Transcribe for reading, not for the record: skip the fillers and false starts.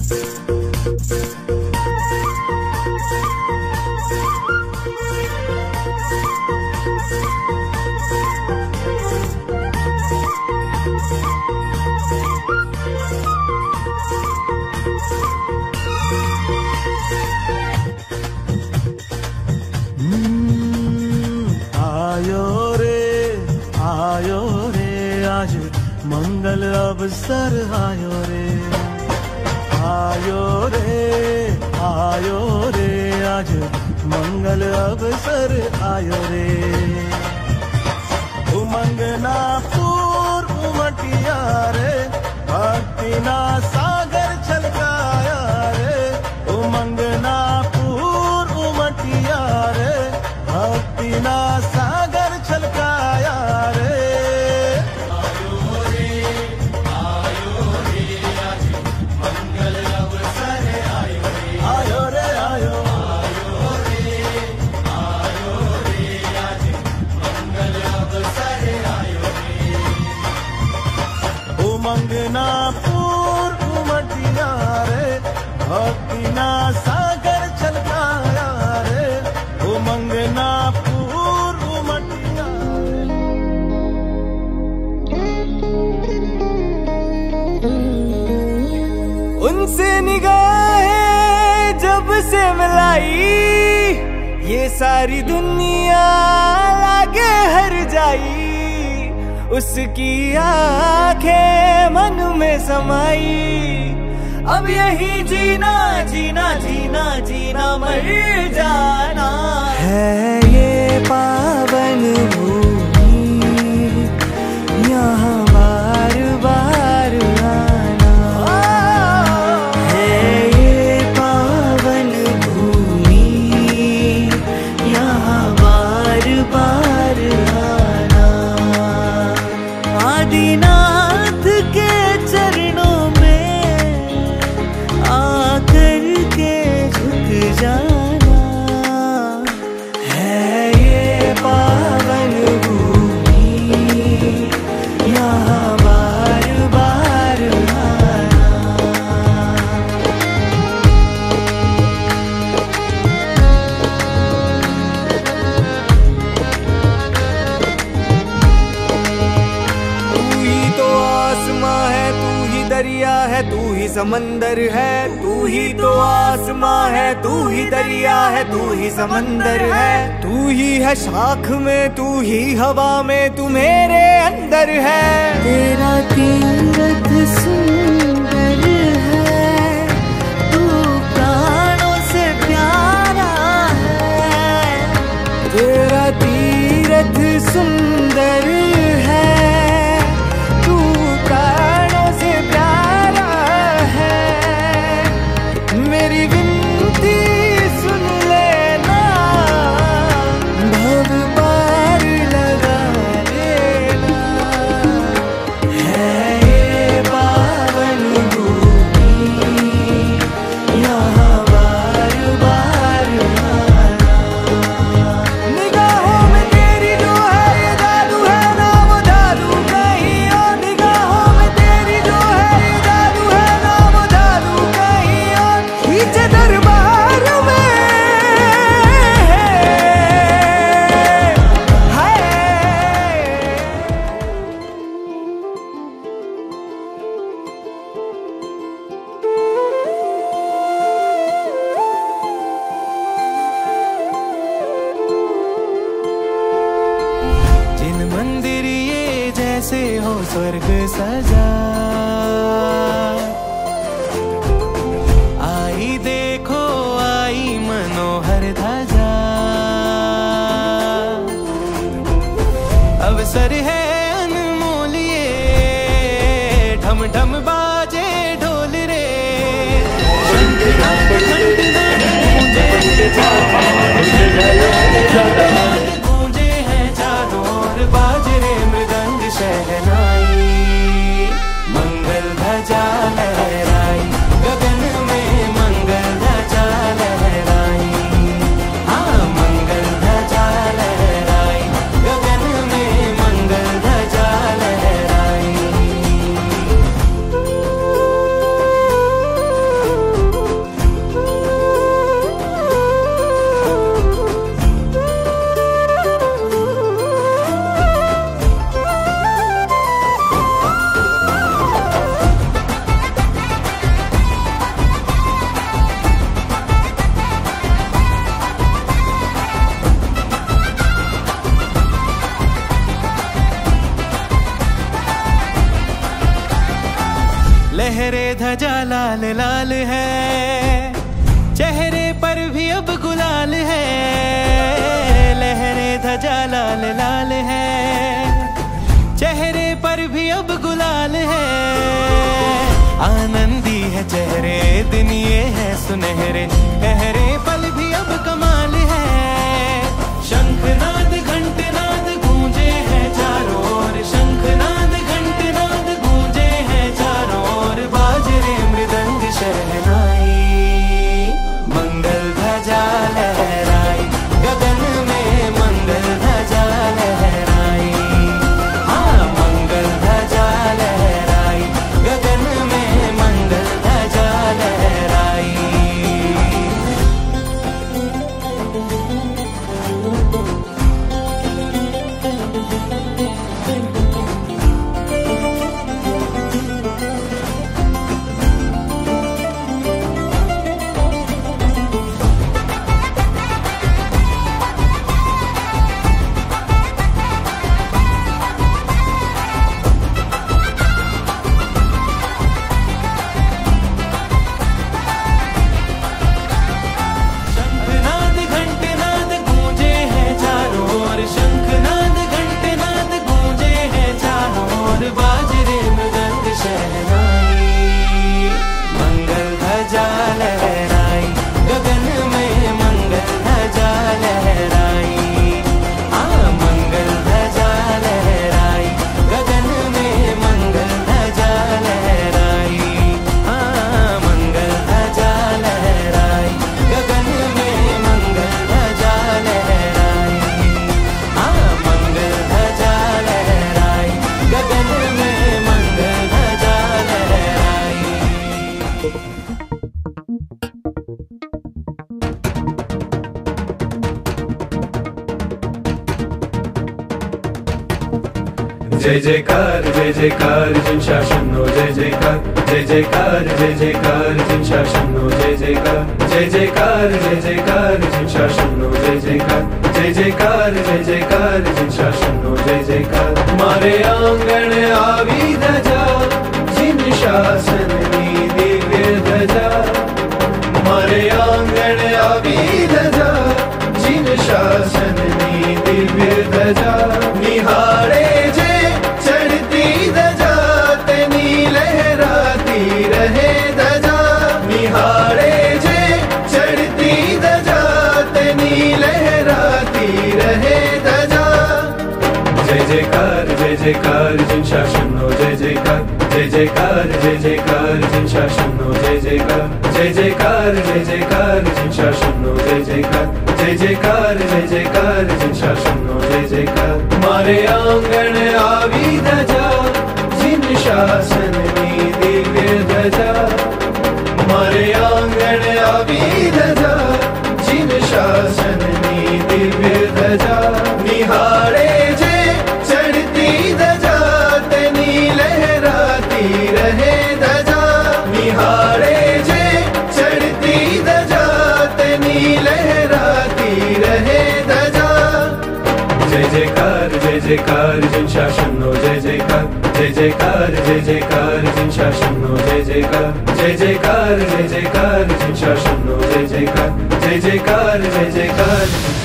आज मंगल अवसर आयो रे, आयो रे, आयो रे, आज मंगल अवसर आयो रे। उमंग ना पूर उमटिया रे, भक्ति ना सागर छलकाया रे। उमंग ना पूर उमटिया रे, भक्ति ना सागर छलकाया रे। उमंगना पूर उमटिया रे, भक्ति ना सागर छलकाया रे। उमंगना पूर उमटिया उनसे निगाहें जब से मिलाई, ये सारी दुनिया लागे हर जाई। उसकी आंखें मन में समाई, अब यही जीना जीना जीना जीना मर जाना है। ये पावन भूमि, यहाँ बार बार आना है। ये पावन भूमि, यहाँ बार बार आना। आदिनाथ के चरणों में आकर के झुक जाना है। ये पावन भूमि, यहाँ बार बार आना। दरिया है तू ही समंदर है, तू ही तो आसमां है, तू ही दरिया है, तू ही समंदर है। तू ही है शाख में, तू ही हवा में, तू मेरे अंदर है। तेरा तीरथ सुंदर है, तू प्राणों से प्यारा है। तेरा तीरथ सुंदर है, मेरी विनती सुन लेना, भव पार लगा देना है। ये पावन भूमि, यहाँ बार बार आना। निगाहों में तेरी जो है ये जादू है ना वो जादू कहीं और। निगाहों में तेरी जो है ये जादू है ना वो जादू कहीं और। पीछे दरबार में जिन मंदिर ये जैसे हो स्वर्ग सजा, आई देखो आई मनोहर ध्वजा। अवसर है अनमोल ये, ढम ढम बाजे ढोल रे। गूंजे हैं चारों ओर बाजे रे मृदंग शहनाई। ध्वजा लाल लाल है, चेहरे पर भी अब गुलाल है। लहरे ध्वजा लाल लाल है, चेहरे पर भी अब गुलाल है। आनंदी है चेहरे, दिन ये है सुनहरे, लहरे पल भी अब कमाल है। शंखनाद घंटनाद गूंजे हैं चारों ओर, शंखनाद घंटनाद गूंजे हैं चारों ओर। बाजरे मृदंग शहनाई, मंगल ध्वजा लहराई, गगन में मंगल ध्वजा लहराई। हाँ, मंगल ध्वजा लहराई, गगन में मंगल ध्वजा लहराई। शंखनाद घंटनाद गूंजे हैं चारों ओर, शंखनाद घंटनाद गूंजे हैं चारों ओर। बाजरे मृदंग शहनाई, मंगल ध्वजा लहराई, गगन में मंगल ध्वजा लहराई। हाँ, मंगल ध्वजा लहराई, गगन में मंगल ध्वजा लहराई। हाँ, मंगल ध्वजा लहराई, गगन में मंगल ध्वजा लहराई। हाँ, मंगल ध्वजा लहराई, गगन में मंगल ध्वजा लहराई। जय जयकार जिन शासनो, जय जयकार जय जयकार जिन शासनो, जय जयकार जय जयकार जिन शासनो, जय जयकार जय जयकार जिन शासनो, जय जयकार। मारे आंगण आवी ध्वजा, जिन शासन नी दिव्य ध्वजा। मारे आंगण आवी ध्वजा, जिन शासन नी दिव्य ध्वजा। निहारे जे चढ़ती ध्वजा, तेनी लहराती रहे ध्वजा। निहारे जे चढ़ती ध्वजा, तेनी लहराती रहे ध्वजा। जय जयकार जिन शासनो, जय जयकार जय जयकार जिन शासनो, जय जयकार जय जयकार जिन शासनो, जय जयकार जय जयकार जिन शासनो, जय जयकार। मारे आंगण आवी ध्वजा, जिन शासन नी दिव्य ध्वजा। मारे आंगण आवी ध्वजा, जिन शासन नी दिव्य ध्वजा। निहारे जे चढ़ती ध्वजा, तेनी लहराती रहे ध्वजा। निहारे जे चढ़ती ध्वजा, तेनी लहराती रहे ध्वजा। जय जयकार जिन शासनो, जय जयकार जय जयकार जिन शासनो, जय जयकार जय जयकार जिन शासनो, जय जयकार जय जयकार जिन